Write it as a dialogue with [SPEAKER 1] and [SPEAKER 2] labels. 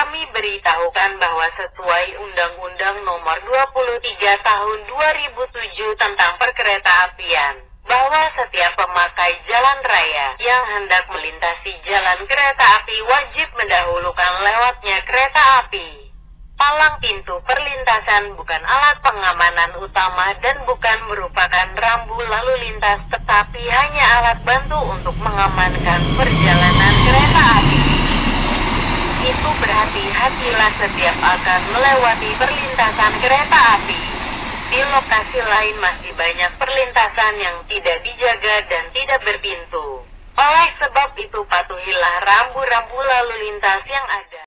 [SPEAKER 1] Kami beritahukan bahwa sesuai Undang-Undang Nomor 23 Tahun 2007 tentang Perkeretaapian, bahwa setiap pemakai jalan raya yang hendak melintasi jalan kereta api wajib mendahulukan lewatnya kereta api. Palang pintu perlintasan bukan alat pengamanan utama dan bukan merupakan rambu lalu lintas, tetapi hanya alat bantu untuk mengamankan perjalanan kereta api. Itu berhati-hatilah setiap akan melewati perlintasan kereta api. Di lokasi lain masih banyak perlintasan yang tidak dijaga dan tidak berpintu. Oleh sebab itu patuhilah rambu-rambu lalu lintas yang ada.